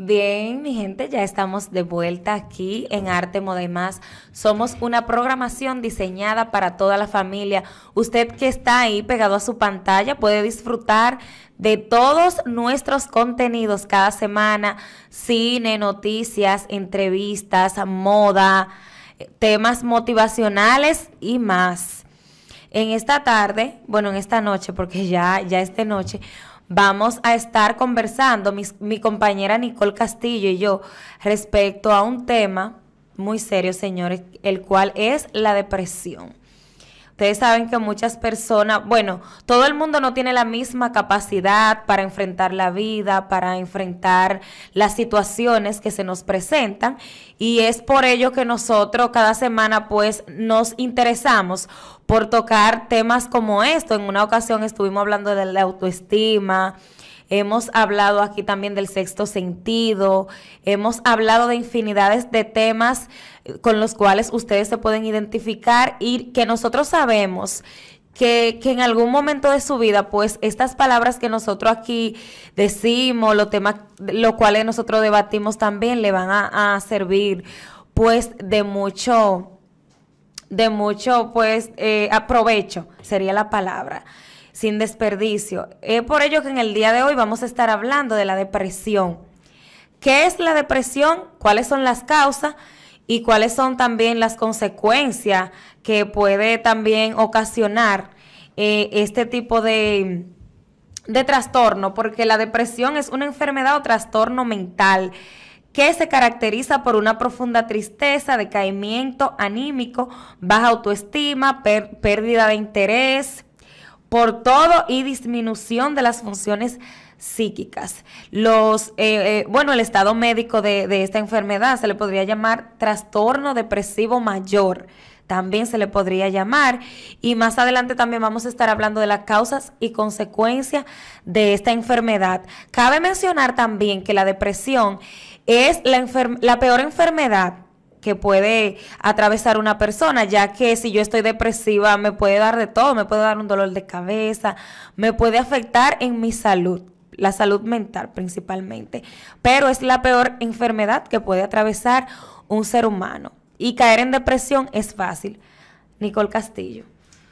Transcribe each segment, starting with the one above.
Bien, mi gente, ya estamos de vuelta aquí en Arte, Moda y Más. Somos una programación diseñada para toda la familia. Usted que está ahí pegado a su pantalla puede disfrutar de todos nuestros contenidos cada semana: cine, noticias, entrevistas, moda, temas motivacionales y más. En esta tarde, bueno, en esta noche, porque ya es de noche, vamos a estar conversando, mi compañera Nicole Castillo y yo, respecto a un tema muy serio, señores, el cual es la depresión. Ustedes saben que muchas personas, bueno, todo el mundo no tiene la misma capacidad para enfrentar la vida, para enfrentar las situaciones que se nos presentan, y es por ello que nosotros cada semana pues nos interesamos por tocar temas como esto. En una ocasión estuvimos hablando de la autoestima. Hemos hablado aquí también del sexto sentido, hemos hablado de infinidades de temas con los cuales ustedes se pueden identificar y que nosotros sabemos que en algún momento de su vida, pues estas palabras que nosotros aquí decimos, los temas los cuales nosotros debatimos también le van a servir pues de mucho pues aprovecho, sería la palabra, sin desperdicio. Es por ello que en el día de hoy vamos a estar hablando de la depresión. ¿Qué es la depresión? ¿Cuáles son las causas? Y cuáles son también las consecuencias que puede también ocasionar este tipo de trastorno, porque la depresión es una enfermedad o trastorno mental que se caracteriza por una profunda tristeza, decaimiento anímico, baja autoestima, pérdida de interés por todo y disminución de las funciones psíquicas. El estado médico de esta enfermedad se le podría llamar trastorno depresivo mayor, también se le podría llamar, y más adelante también vamos a estar hablando de las causas y consecuencias de esta enfermedad. Cabe mencionar también que la depresión es la peor enfermedad que puede atravesar una persona, ya que si yo estoy depresiva me puede dar de todo, me puede dar un dolor de cabeza, me puede afectar en mi salud, la salud mental principalmente, pero es la peor enfermedad que puede atravesar un ser humano, y caer en depresión es fácil. Nicole Castillo.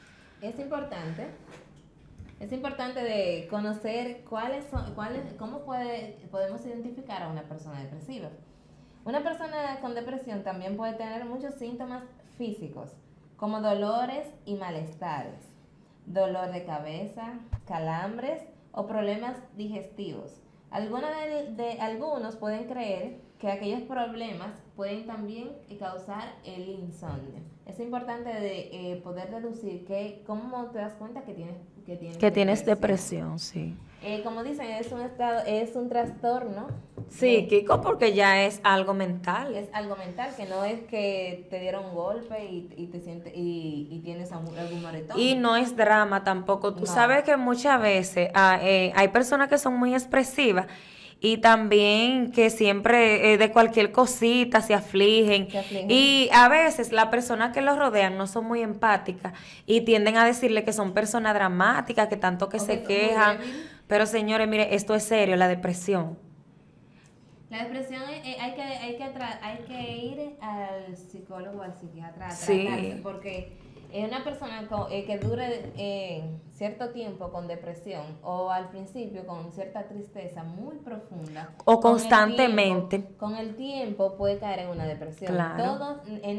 Es importante de conocer cómo podemos identificar a una persona depresiva. Una persona con depresión también puede tener muchos síntomas físicos, como dolores y malestares, dolor de cabeza, calambres o problemas digestivos. Algunos pueden creer que aquellos problemas pueden también causar el insomnio. Es importante de poder deducir cómo te das cuenta que tienes depresión, sí. Como dicen, es un trastorno. Sí, Kiko, porque ya es algo mental. Es algo mental, que no es que te dieron un golpe y te sientes y tienes algún moretón. Y no es drama tampoco. Tú sabes que muchas veces hay personas que son muy expresivas y también que siempre de cualquier cosita se afligen. Y a veces las personas que los rodean no son muy empáticas y tienden a decirle que son personas dramáticas, que tanto que se quejan. Pero señores, mire, esto es serio, la depresión. La depresión hay que ir al psicólogo o al psiquiatra sí. tratarse, porque una persona que dure cierto tiempo con depresión o al principio con cierta tristeza muy profunda o constantemente con el tiempo puede caer en una depresión. Claro.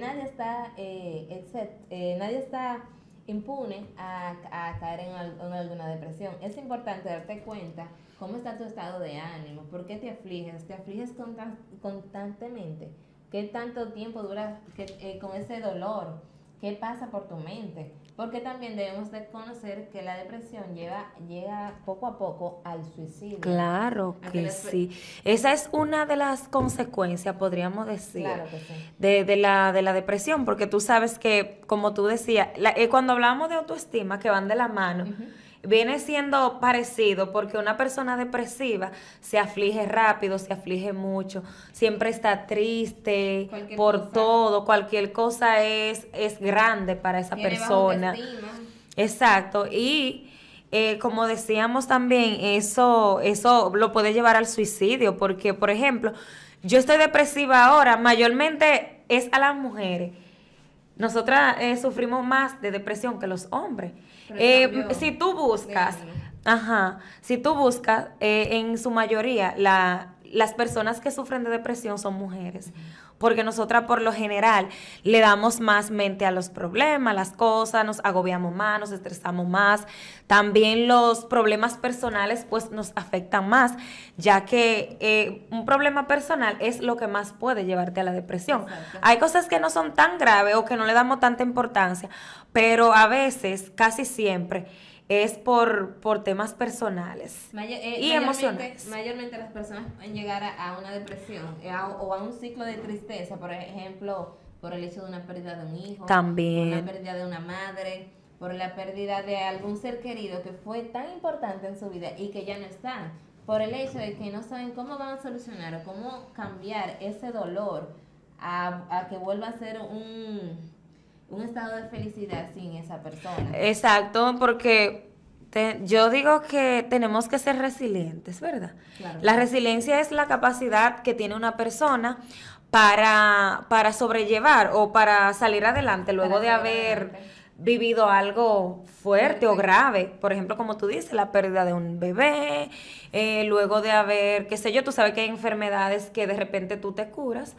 Nadie está impune a caer en alguna depresión. Es importante darte cuenta cómo está tu estado de ánimo, por qué te afliges constantemente, qué tanto tiempo dura con ese dolor, qué pasa por tu mente, porque también debemos de conocer que la depresión llega poco a poco al suicidio. Claro que sí. Esa es una de las consecuencias, podríamos decir, claro que sí, de la depresión, porque tú sabes que, como tú decías, cuando hablamos de autoestima, que van de la mano, viene siendo parecido, porque una persona depresiva se aflige rápido, se aflige mucho, siempre está triste todo, cualquier cosa es grande para esa persona. Baja autoestima. Exacto, y como decíamos también, eso lo puede llevar al suicidio, porque, por ejemplo, yo estoy depresiva ahora, mayormente es a las mujeres. Nosotras sufrimos más de depresión que los hombres. Si tú buscas, si tú buscas, en su mayoría, las personas que sufren de depresión son mujeres. Porque nosotras por lo general le damos más mente a los problemas, las cosas, nos agobiamos más, nos estresamos más. También los problemas personales pues nos afectan más, ya que un problema personal es lo que más puede llevarte a la depresión. Exacto. Hay cosas que no son tan graves o que no le damos tanta importancia, pero a veces, casi siempre, es por temas personales y emocionales. Mayormente las personas pueden llegar a una depresión o a un ciclo de tristeza, por ejemplo, por el hecho de una pérdida de un hijo, también por la pérdida de una madre, por la pérdida de algún ser querido que fue tan importante en su vida y que ya no está, por el hecho de que no saben cómo van a solucionar o cómo cambiar ese dolor a que vuelva a ser un estado de felicidad sin esa persona. Exacto, porque yo digo que tenemos que ser resilientes, ¿verdad? Claro. La resiliencia es la capacidad que tiene una persona para sobrellevar o para salir adelante luego de haber vivido algo fuerte o grave. Por ejemplo, como tú dices, la pérdida de un bebé, luego de haber, qué sé yo, tú sabes que hay enfermedades que de repente tú te curas,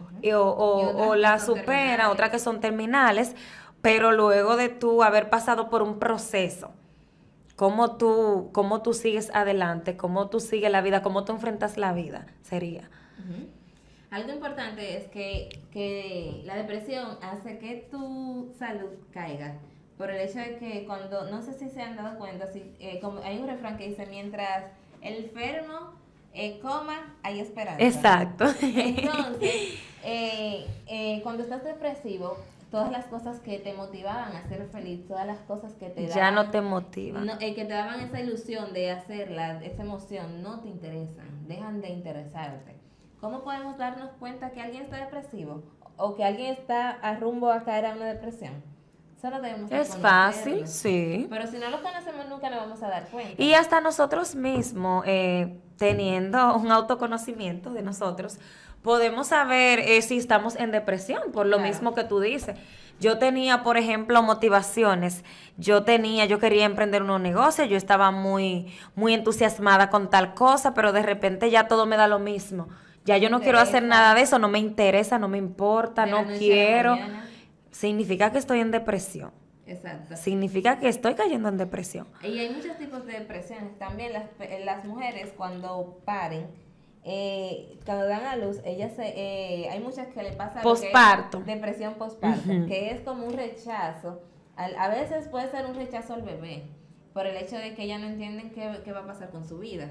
o la supera, otras que son terminales, pero luego de tú haber pasado por un proceso, cómo tú sigues adelante, cómo tú sigues la vida, cómo tú enfrentas la vida, sería. Algo importante es que la depresión hace que tu salud caiga, por el hecho de que cuando, no sé si se han dado cuenta, como hay un refrán que dice, mientras el enfermo coma, hay esperanza. Exacto. Entonces, cuando estás depresivo, todas las cosas que te motivaban a ser feliz, todas las cosas que te daban, ya no te motivan. Que te daban esa ilusión de hacerla, esa emoción, no te interesan, dejan de interesarte. ¿Cómo podemos darnos cuenta que alguien está depresivo o que alguien está a rumbo a caer a una depresión? Solo debemos Es fácil, sí. Pero si no lo conocemos nunca nos vamos a dar cuenta. Y hasta nosotros mismos, teniendo un autoconocimiento de nosotros, podemos saber si estamos en depresión, por lo mismo que tú dices. Yo tenía, por ejemplo, motivaciones. Yo quería emprender un negocio, yo estaba muy, muy entusiasmada con tal cosa, pero de repente ya todo me da lo mismo. Ya yo no quiero hacer nada de eso, no me interesa, no me importa, no quiero. Significa que estoy en depresión. Exacto. Significa que estoy cayendo en depresión. Y hay muchos tipos de depresiones. También las mujeres cuando paren, cuando dan a luz, hay muchas que le pasa posparto. Depresión posparto, que es como un rechazo. A veces puede ser un rechazo al bebé, por el hecho de que ella no entienden qué va a pasar con su vida.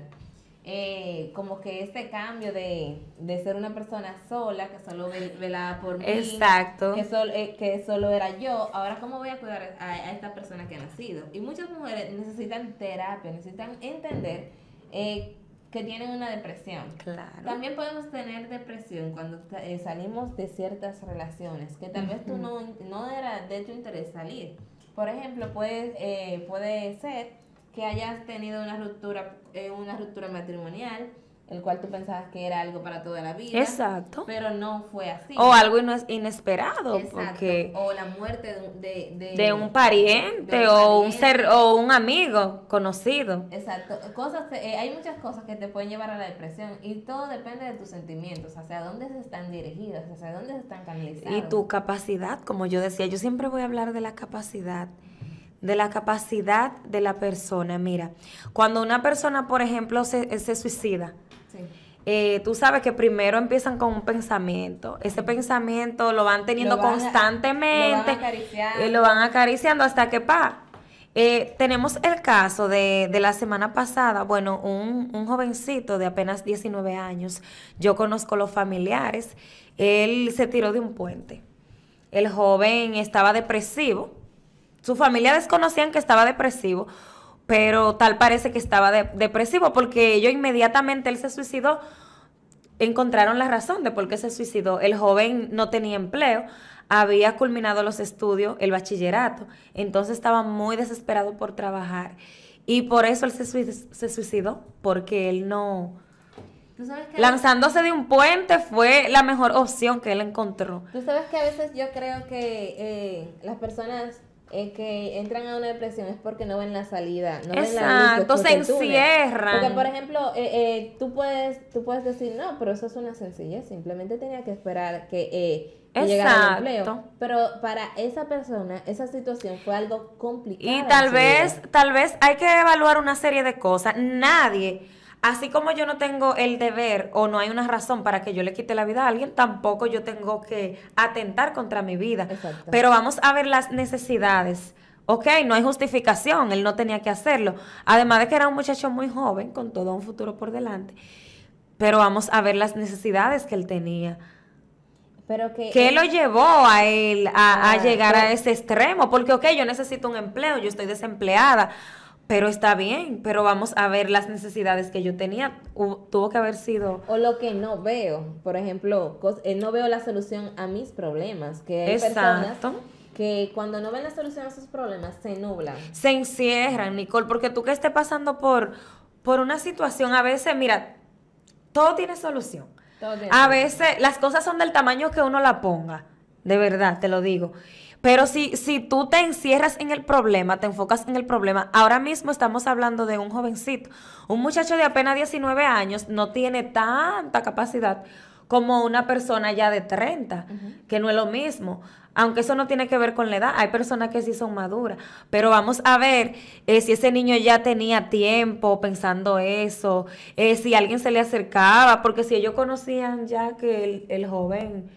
Como que este cambio de ser una persona sola, que solo velaba por mí, exacto, que solo era yo, ahora cómo voy a cuidar a esta persona que ha nacido. Y muchas mujeres necesitan terapia, necesitan entender que tienen una depresión. Claro. También podemos tener depresión cuando salimos de ciertas relaciones, que tal vez tú no era de tu interés salir. Por ejemplo, puede ser que hayas tenido una ruptura matrimonial, el cual tú pensabas que era algo para toda la vida. Exacto. Pero no fue así. O algo inesperado. Exacto. Porque o la muerte de un pariente o un ser o un amigo conocido. Exacto. Hay muchas cosas que te pueden llevar a la depresión y todo depende de tus sentimientos, hacia dónde se están dirigidos, hacia dónde se están canalizados. Y tu capacidad, como yo decía, yo siempre voy a hablar de la capacidad de la persona. Mira, cuando una persona, por ejemplo, se suicida, sí. Tú sabes que primero empiezan con un pensamiento. Ese pensamiento lo van teniendo constantemente, lo van acariciando hasta que tenemos el caso de la semana pasada, bueno, un jovencito de apenas 19 años, yo conozco los familiares, él se tiró de un puente. El joven estaba depresivo. Su familia desconocían que estaba depresivo, pero tal parece que estaba depresivo porque ellos inmediatamente, él se suicidó, encontraron la razón de por qué se suicidó. El joven no tenía empleo, había culminado los estudios, el bachillerato, entonces estaba muy desesperado por trabajar. y por eso él se suicidó, porque él no... ¿Tú sabes que Lanzándose de un puente fue la mejor opción que él encontró. Tú sabes que a veces yo creo que las personas que entran a una depresión es porque no ven la salida, no ven la luz Exacto, después se del túnel. encierran. Porque, por ejemplo, tú puedes decir, no, pero eso es una sencillez, simplemente tenía que esperar que llegara el empleo. Exacto. Pero para esa persona, esa situación fue algo complicado. Y en tal su vida. vez hay que evaluar una serie de cosas. Nadie, así como yo no tengo el deber o no hay una razón para que yo le quite la vida a alguien, tampoco yo tengo que atentar contra mi vida. Exacto. Pero vamos a ver las necesidades. Ok, no hay justificación, él no tenía que hacerlo. Además de que era un muchacho muy joven, con todo un futuro por delante. Pero vamos a ver las necesidades que él tenía. Pero que ¿Qué lo llevó a él a llegar a pero- ese extremo? Porque, ok, yo necesito un empleo, yo estoy desempleada, pero está bien, pero vamos a ver las necesidades que yo tenía. Tuvo que haber sido... O lo que no veo, por ejemplo, no veo la solución a mis problemas, que hay personas Exacto. que cuando no ven la solución a sus problemas se nublan. Se encierran, Nicole, porque tú que estés pasando por una situación, a veces, mira, todo tiene solución. Todo tiene A solución. veces las cosas son del tamaño que uno la ponga, de verdad, te lo digo. Pero si tú te encierras en el problema, te enfocas en el problema, ahora mismo estamos hablando de un jovencito, un muchacho de apenas 19 años no tiene tanta capacidad como una persona ya de 30, que no es lo mismo. Aunque eso no tiene que ver con la edad, hay personas que sí son maduras, pero vamos a ver si ese niño ya tenía tiempo pensando eso, si alguien se le acercaba, porque si ellos conocían ya que el joven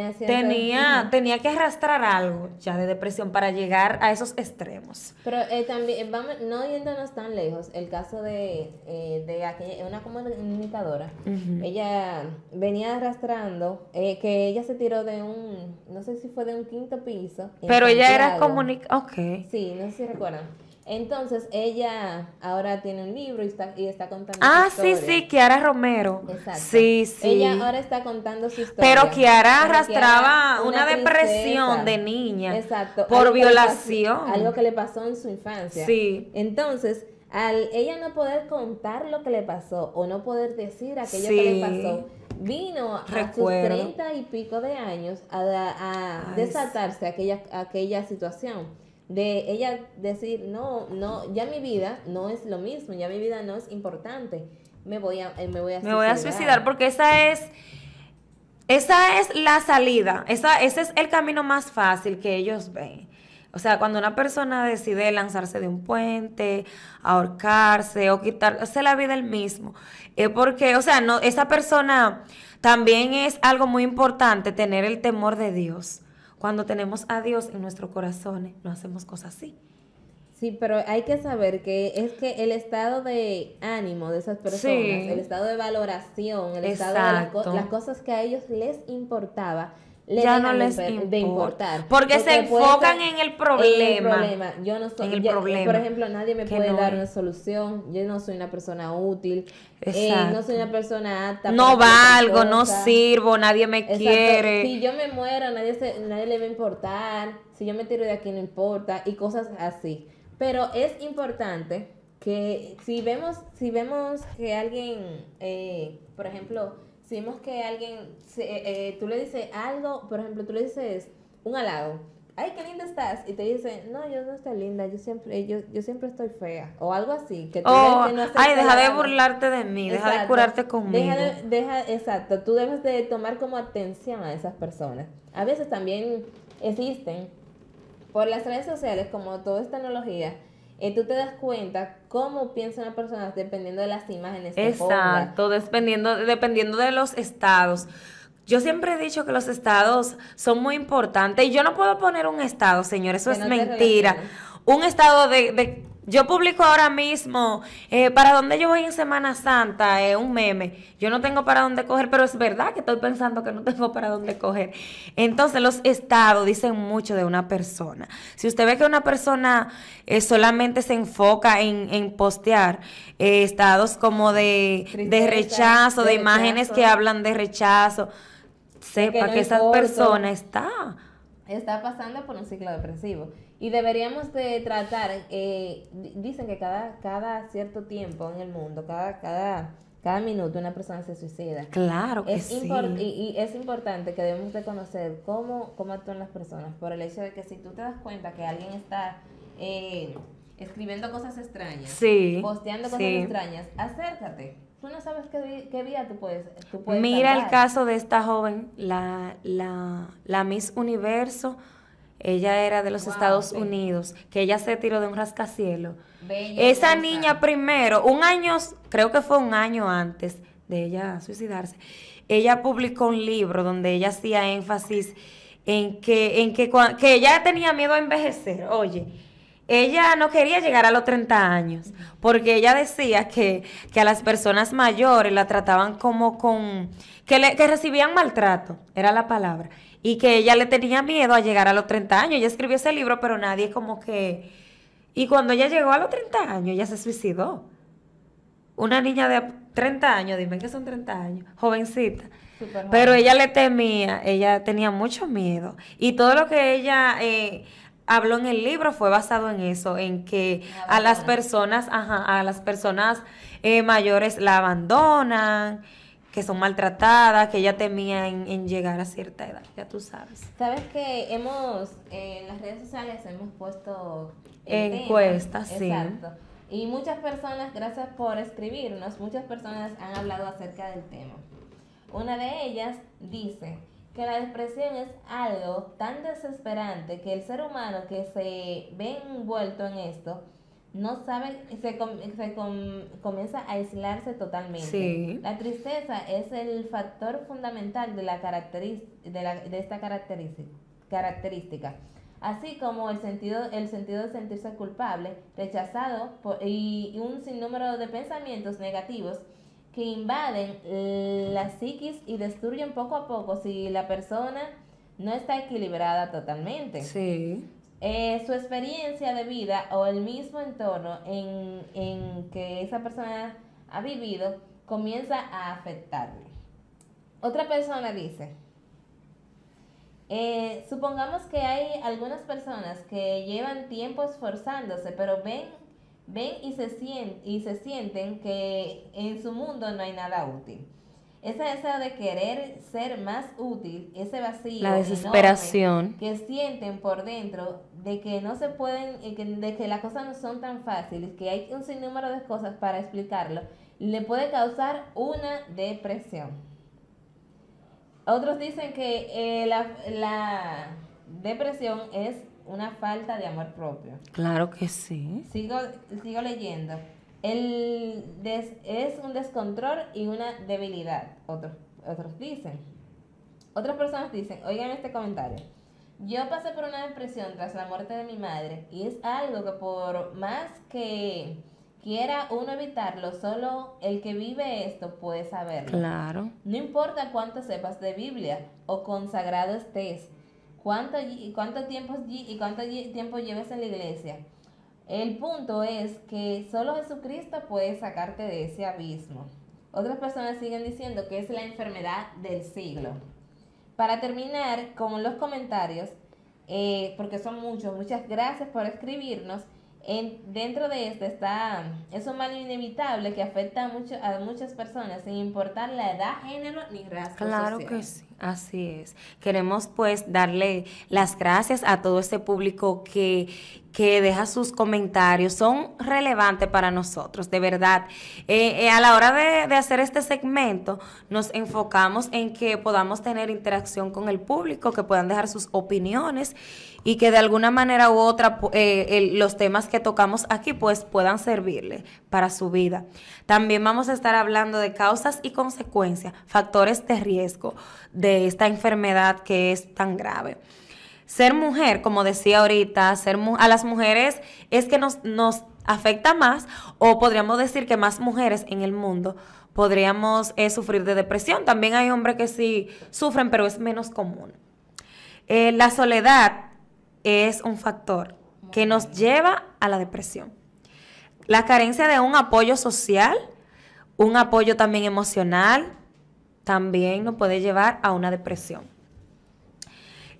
tenía que arrastrar algo ya de depresión para llegar a esos extremos. Pero también, vamos, no yéndonos tan lejos, el caso de aquella, una comunicadora, ella venía arrastrando, que ella se tiró de no sé si fue de un quinto piso. en Pero ella era Santiago. ok. Sí, no sé si recuerdan. Entonces, ella ahora tiene un libro y está contando Ah, su sí, historia. sí, Kiara Romero. Exacto. Sí, sí. Ella ahora está contando su historia. Pero Kiara Pero arrastraba Kiara, una depresión tristeza. de niña. Exacto. Por Algo que le pasó- violación. algo que le pasó en su infancia. Sí. Entonces, al ella no poder contar lo que le pasó o no poder decir aquello Sí. que le pasó, vino a sus Recuerdo. 30 y pico de años a Ay, desatarse aquella situación. De ella decir, no, ya mi vida no es lo mismo, ya mi vida no es importante, me voy a Me voy a suicidar porque esa es la salida, ese es el camino más fácil que ellos ven. O sea, cuando una persona decide lanzarse de un puente, ahorcarse o quitarse la vida él mismo, porque, o sea, no, esa persona también es algo muy importante tener el temor de Dios. Cuando tenemos a Dios en nuestros corazones, no hacemos cosas así. Sí, pero hay que saber que es que el estado de ánimo de esas personas, Sí. el estado de valoración, el estado de Exacto. las cosas que a ellos les importaba, Ya no dejan les de importar. Porque se puede enfocan ser en el problema. Yo no soy, En el problema. por ejemplo, nadie me Que puede no dar es. una solución. Yo no soy una persona útil. Exacto. No soy una persona apta. No para hacer valgo, no cosas. sirvo, nadie me Exacto. quiere. Si yo me muero, nadie le va a importar. Si yo me tiro de aquí, no importa. Y cosas así. Pero es importante que si vemos que alguien, por ejemplo, si vemos que alguien, tú le dices algo, por ejemplo, tú le dices un halago. Ay, qué linda estás. Y te dice, no, yo no estoy linda, yo siempre estoy fea. O algo así. Que tú ves que no acepta Ay, deja el de halago. burlarte de mí, deja de Exacto. curarte conmigo. Exacto, tú debes de tomar como atención a esas personas. A veces también existen, por las redes sociales, como todo es tecnología, tú te das cuenta cómo piensa una persona dependiendo de las imágenes que ponga. Exacto, dependiendo de los estados. Yo siempre he dicho que los estados son muy importantes y yo no puedo poner un estado, señor, eso Que es no te mentira. relaciones. Un estado yo publico ahora mismo para dónde yo voy en Semana Santa, un meme. Yo no tengo para dónde coger, pero es verdad que estoy pensando que no tengo para dónde coger. Entonces los estados dicen mucho de una persona. Si usted ve que una persona solamente se enfoca en postear estados como de Tristeza, rechazo, de de imágenes rechazo. que hablan de rechazo, que sepa no que esa importo. persona está está pasando por un ciclo depresivo. Y deberíamos de tratar, dicen que cada cierto tiempo en el mundo, cada minuto una persona se suicida. Claro que sí. Y es importante que debemos de conocer cómo actúan las personas, por el hecho de que si tú te das cuenta que alguien está escribiendo cosas extrañas, Sí, posteando cosas sí. extrañas, acércate. Tú no sabes qué vida tú puedes Mira el salvar. caso de esta joven, la Miss Universo. Ella era de los Wow, Estados sí. Unidos, que ella se tiró de un rascacielos. Bella, Esa hermosa. niña primero, un año, creo que fue un año antes de ella suicidarse, ella publicó un libro donde ella hacía énfasis que ella tenía miedo a envejecer. Oye, ella no quería llegar a los 30 años, porque ella decía que a las personas mayores la trataban como que recibían maltrato, era la palabra, y que ella le tenía miedo a llegar a los 30 años. Ella escribió ese libro, pero nadie como que... Y cuando ella llegó a los 30 años, ella se suicidó. Una niña de 30 años, dime que son 30 años, jovencita. Súper Pero joven. ella le temía, ella tenía mucho miedo. Y todo lo que ella habló en el libro fue basado en eso, en que a las personas, a las personas mayores la abandonan, que son maltratadas, que ella temía en llegar a cierta edad, ya tú sabes. Sabes que en las redes sociales hemos puesto el Encuestas, tema, sí. exacto. Y muchas personas, gracias por escribirnos, muchas personas han hablado acerca del tema. Una de ellas dice que la depresión es algo tan desesperante que el ser humano que se ve envuelto en esto no sabe, comienza a aislarse totalmente. Sí. La tristeza es el factor fundamental de esta característica, así como el sentido de sentirse culpable, rechazado y un sinnúmero de pensamientos negativos que invaden la psiquis y destruyen poco a poco si la persona no está equilibrada totalmente. Sí. Su experiencia de vida o el mismo entorno en que esa persona ha vivido comienza a afectarle. Otra persona dice, supongamos que hay algunas personas que llevan tiempo esforzándose, pero ven y se sienten que en su mundo no hay nada útil. Ese deseo de querer ser más útil, ese vacío La desesperación. enorme que sienten por dentro de que no se pueden, de que las cosas no son tan fáciles, que hay un sinnúmero de cosas para explicarlo, le puede causar una depresión. Otros dicen que la depresión es una falta de amor propio. Claro que sí. Sigo leyendo. Es un descontrol y una debilidad. Otros dicen. Otras personas dicen, oigan este comentario. Yo pasé por una depresión tras la muerte de mi madre y es algo que por más que quiera uno evitarlo, solo el que vive esto puede saberlo. Claro. No importa cuánto sepas de Biblia o consagrado estés, cuánto tiempo lleves en la iglesia. El punto es que solo Jesucristo puede sacarte de ese abismo. Otras personas siguen diciendo que es la enfermedad del siglo. Para terminar con los comentarios, porque son muchas gracias por escribirnos. Dentro de esto es un mal inevitable que afecta a muchas personas sin importar la edad, género ni raza. Claro social. que sí, así es. Queremos pues darle las gracias a todo este público que deja sus comentarios, son relevantes para nosotros, de verdad. A la hora de hacer este segmento, nos enfocamos en que podamos tener interacción con el público, que puedan dejar sus opiniones y que de alguna manera u otra los temas que tocamos aquí pues puedan servirle para su vida. También vamos a estar hablando de causas y consecuencias, factores de riesgo de esta enfermedad que es tan grave. Ser mujer, como decía ahorita, a las mujeres es que nos afecta más, o podríamos decir que más mujeres en el mundo podríamos sufrir de depresión. También hay hombres que sí sufren, pero es menos común. La soledad es un factor que nos lleva a la depresión. La carencia de un apoyo social, un apoyo también emocional, también nos puede llevar a una depresión.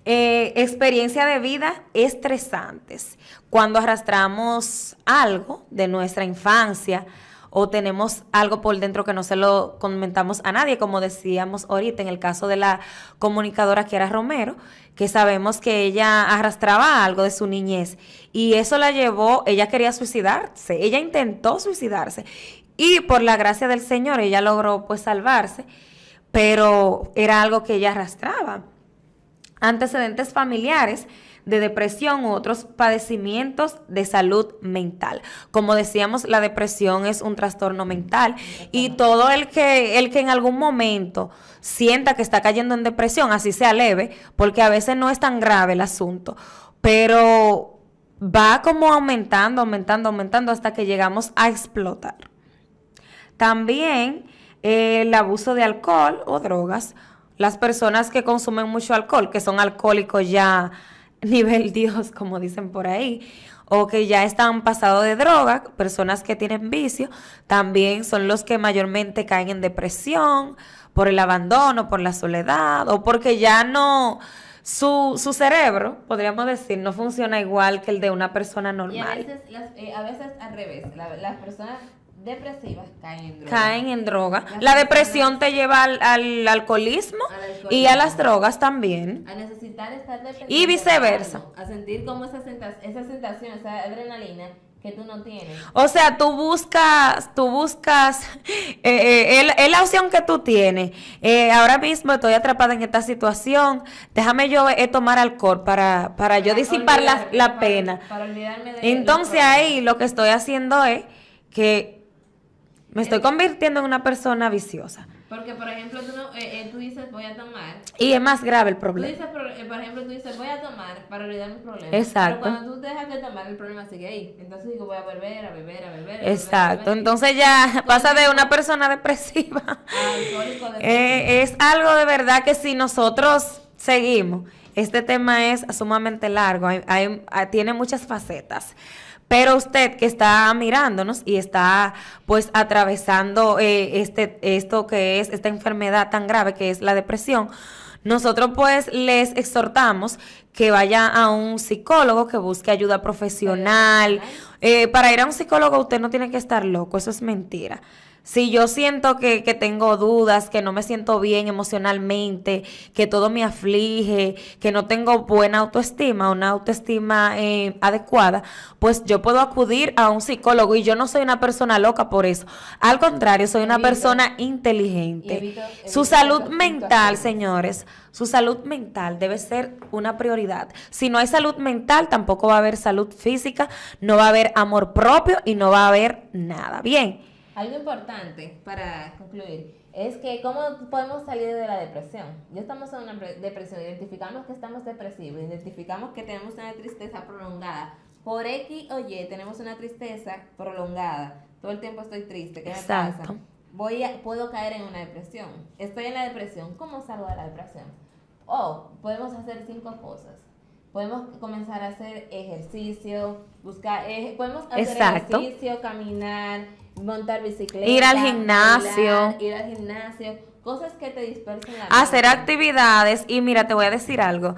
experiencia de vida estresantes. Cuando arrastramos algo de nuestra infancia o tenemos algo por dentro que no se lo comentamos a nadie, como decíamos ahorita en el caso de la comunicadora Kiara Romero, que sabemos que ella arrastraba algo de su niñez y eso la llevó, ella quería suicidarse, ella intentó suicidarse y por la gracia del Señor ella logró pues salvarse, pero era algo que ella arrastraba. Antecedentes familiares de depresión u otros padecimientos de salud mental. Como decíamos, la depresión es un trastorno mental y todo el que en algún momento sienta que está cayendo en depresión, así sea leve, porque a veces no es tan grave el asunto, pero va como aumentando hasta que llegamos a explotar. También el abuso de alcohol o drogas. Las personas que consumen mucho alcohol, que son alcohólicos ya nivel Dios, como dicen por ahí, o que ya están pasados de droga, personas que tienen vicio, también son los que mayormente caen en depresión por el abandono, por la soledad, o porque ya no, su cerebro, podríamos decir, no funciona igual que el de una persona normal. Y a veces al revés, las personas depresivas caen en droga. La depresión te lleva al alcoholismo y a las drogas también. A necesitar estar dependiente. Y viceversa. A sentir como esa sensación, esa adrenalina que tú no tienes. O sea, tú buscas es la opción que tú tienes. Ahora mismo estoy atrapada en esta situación. Déjame yo tomar alcohol para yo disipar la pena. Para olvidarme de entonces ahí lo que estoy haciendo es que me estoy convirtiendo en una persona viciosa. Porque, por ejemplo, tú dices, voy a tomar. Y es más grave el problema. Tú dices, por ejemplo, voy a tomar para olvidar mi problema. Exacto. Pero cuando tú dejas de tomar, el problema sigue ahí. Entonces digo, voy a beber. Exacto. Entonces ya pasa de una persona depresiva. Alcohólico depresivo. Es algo de verdad que si nosotros seguimos, este tema es sumamente largo, tiene muchas facetas. Pero usted que está mirándonos y está pues atravesando esto que es esta enfermedad tan grave que es la depresión, nosotros pues les exhortamos que vaya a un psicólogo, que busque ayuda profesional. Para ir a un psicólogo usted no tiene que estar loco, eso es mentira. Si yo siento que tengo dudas, que no me siento bien emocionalmente, que todo me aflige, que no tengo buena autoestima, una autoestima adecuada, pues yo puedo acudir a un psicólogo y yo no soy una persona loca por eso. Al contrario, soy una persona inteligente. Su salud mental, señores, su salud mental debe ser una prioridad. Si no hay salud mental, tampoco va a haber salud física, no va a haber amor propio y no va a haber nada. Bien. Algo importante para concluir es que cómo podemos salir de la depresión. Ya estamos en una depresión, identificamos que estamos depresivos, identificamos que tenemos una tristeza prolongada. Por X o Y tenemos una tristeza prolongada. Todo el tiempo estoy triste. ¿Qué me pasa? Puedo caer en una depresión. Estoy en la depresión. ¿Cómo salgo de la depresión? Podemos hacer 5 cosas. Podemos comenzar a hacer ejercicio, podemos hacer ejercicio, caminar, montar bicicleta, ir al gimnasio, cosas que te dispersen la hacer actividades. Y mira, te voy a decir algo,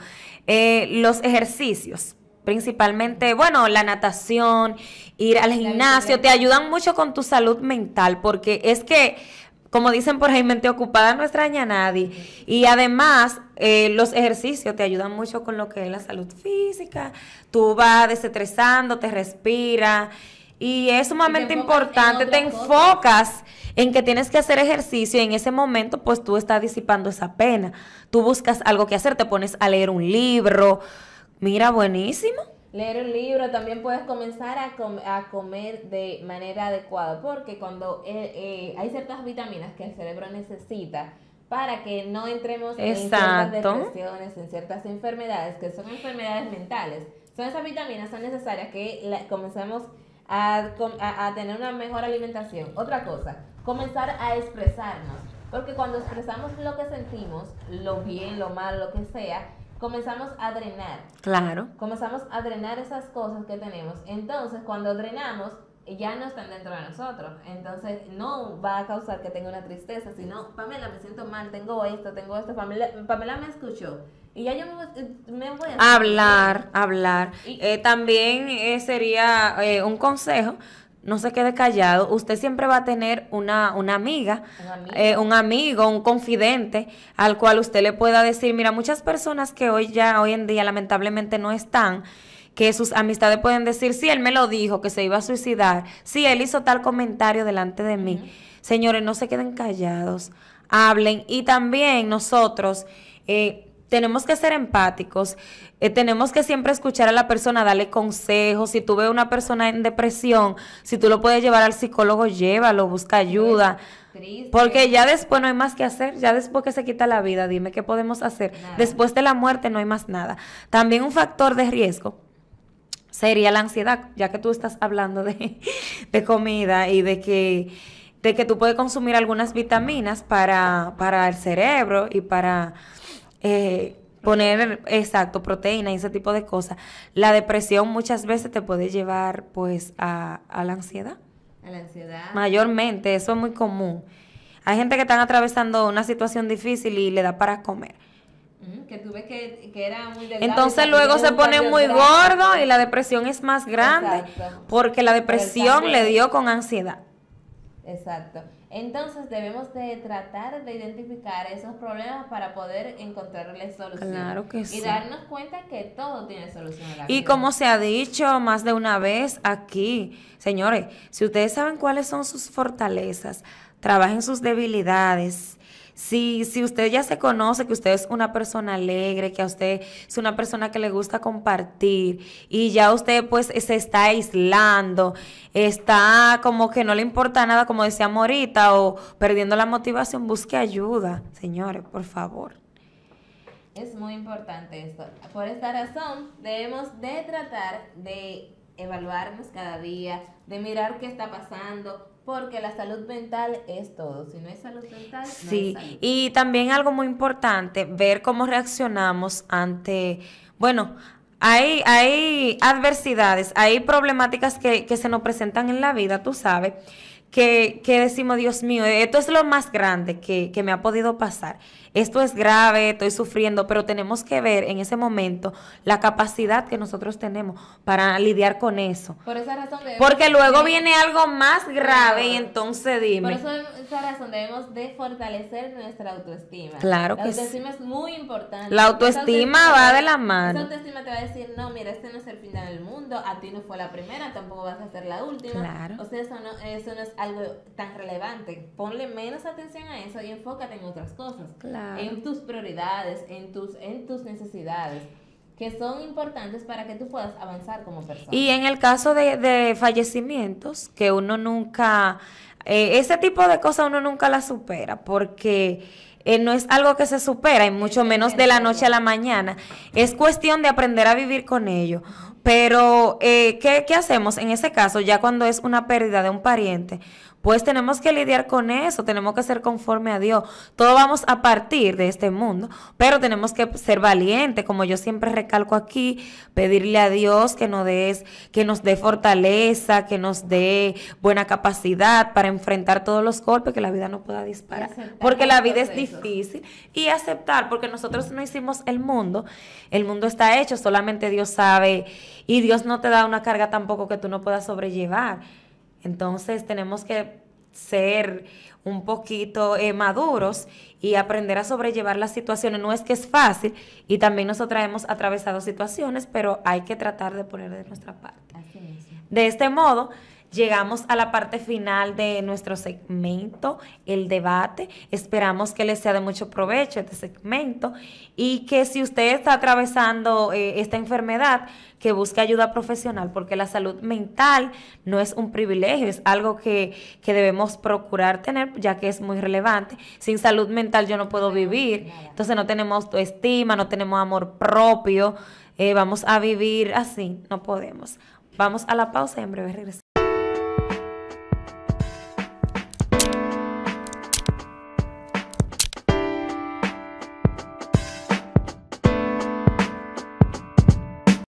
los ejercicios, principalmente, bueno, la natación, ir al gimnasio, te ayudan mucho con tu salud mental, porque es que, como dicen por ahí, mente ocupada no extraña a nadie. Y además, los ejercicios te ayudan mucho con lo que es la salud física. Tú vas desestresando, te respiras. Y es sumamente importante, te enfocas en que tienes que hacer ejercicio y en ese momento pues tú estás disipando esa pena. Tú buscas algo que hacer, te pones a leer un libro. Mira, buenísimo. Leer un libro, también puedes comenzar a comer de manera adecuada, porque cuando hay ciertas vitaminas que el cerebro necesita para que no entremos en ciertas depresiones, en ciertas enfermedades, que son enfermedades mentales. Esas vitaminas son necesarias que comencemos a tener una mejor alimentación. Otra cosa, comenzar a expresarnos, porque cuando expresamos lo que sentimos, lo bien, lo mal, lo que sea, comenzamos a drenar. Claro. Comenzamos a drenar esas cosas que tenemos. Entonces, cuando drenamos, ya no están dentro de nosotros. Entonces no va a causar que tenga una tristeza, sino, Pamela, me siento mal, tengo esto, Pamela me escuchó. Y ya yo me voy a Hablar. Y- También sería un consejo, no se quede callado. Usted siempre va a tener una amiga, un amigo, un confidente al cual usted le pueda decir, mira, muchas personas que hoy en día lamentablemente no están, que sus amistades pueden decir, sí, él me lo dijo, que se iba a suicidar, sí, él hizo tal comentario delante de mí. Ujú. Señores, no se queden callados, hablen. Y también nosotros tenemos que ser empáticos, tenemos que siempre escuchar a la persona, darle consejos. Si tú ves una persona en depresión, si tú lo puedes llevar al psicólogo, llévalo, busca ayuda. Triste. Porque ya después no hay más que hacer, ya después que se quita la vida, dime qué podemos hacer. Nada. Después de la muerte no hay más nada. También un factor de riesgo sería la ansiedad, ya que tú estás hablando de comida y de que tú puedes consumir algunas vitaminas para el cerebro y para poner, exacto, proteína y ese tipo de cosas. La depresión muchas veces te puede llevar pues a la ansiedad. A la ansiedad. Mayormente, eso es muy común. Hay gente que están atravesando una situación difícil y le da para comer. Que tú ves que era muy delgado. Entonces y luego tenía se un pone muy cardiograma. gordo y la depresión es más grande Exacto. porque la Por el depresión cambio le de- dio con ansiedad. Exacto. Entonces debemos de tratar de identificar esos problemas para poder encontrarles solución. Claro que sí. Y darnos cuenta que todo tiene solución en la Y vida. como se ha dicho más de una vez aquí, señores, si ustedes saben cuáles son sus fortalezas, trabajen sus debilidades. Si usted ya se conoce que usted es una persona alegre, que a usted es una persona que le gusta compartir y ya usted pues se está aislando, está como que no le importa nada, como decíamos ahorita, o perdiendo la motivación, busque ayuda, señores, por favor. Es muy importante esto. Por esta razón, debemos de tratar de evaluarnos cada día, de mirar qué está pasando, porque la salud mental es todo. Si no hay salud mental, no hay Sí, salud. y también algo muy importante, ver cómo reaccionamos ante, bueno, hay adversidades, hay problemáticas que se nos presentan en la vida, tú sabes, que decimos, Dios mío, esto es lo más grande que me ha podido pasar. Esto es grave, estoy sufriendo, pero tenemos que ver en ese momento la capacidad que nosotros tenemos para lidiar con eso. Por esa razón debemos Porque luego de- viene algo más grave y Claro. entonces Por dime. esa razón debemos de fortalecer nuestra autoestima. Claro La que autoestima es muy importante. La porque esa autoestima va de la mano. Esa autoestima te va a decir, no, mira, este no es el final del mundo, a ti no fue la primera, tampoco vas a ser la última. Claro. O sea, eso no es algo tan relevante. Ponle menos atención a eso y enfócate en otras cosas. Claro. En tus prioridades, en tus necesidades, que son importantes para que tú puedas avanzar como persona. Y en el caso de fallecimientos, que uno nunca, ese tipo de cosas uno nunca las supera, porque no es algo que se supera, y mucho menos de la noche a la mañana. Es cuestión de aprender a vivir con ello. Pero, ¿qué hacemos en ese caso, ya cuando es una pérdida de un pariente? Pues tenemos que lidiar con eso, tenemos que ser conforme a Dios. Todos vamos a partir de este mundo, pero tenemos que ser valientes, como yo siempre recalco aquí, pedirle a Dios que nos dé fortaleza, que nos dé buena capacidad para enfrentar todos los golpes que la vida nos pueda disparar. aceptar Porque la los vida es procesos. difícil. Y aceptar, porque nosotros no hicimos el mundo está hecho, solamente Dios sabe, y Dios no te da una carga tampoco que tú no puedas sobrellevar. Entonces tenemos que ser un poquito maduros y aprender a sobrellevar las situaciones. No es que es fácil y también nosotros hemos atravesado situaciones, pero hay que tratar de poner de nuestra parte. Así mismo. De este modo, llegamos a la parte final de nuestro segmento, el debate. Esperamos que les sea de mucho provecho este segmento y que si usted está atravesando esta enfermedad, que busque ayuda profesional, porque la salud mental no es un privilegio, es algo que debemos procurar tener, ya que es muy relevante. Sin salud mental yo no puedo vivir, nada. entonces no tenemos autoestima, no tenemos amor propio, vamos a vivir así, no podemos. Vamos a la pausa y en breve regresamos.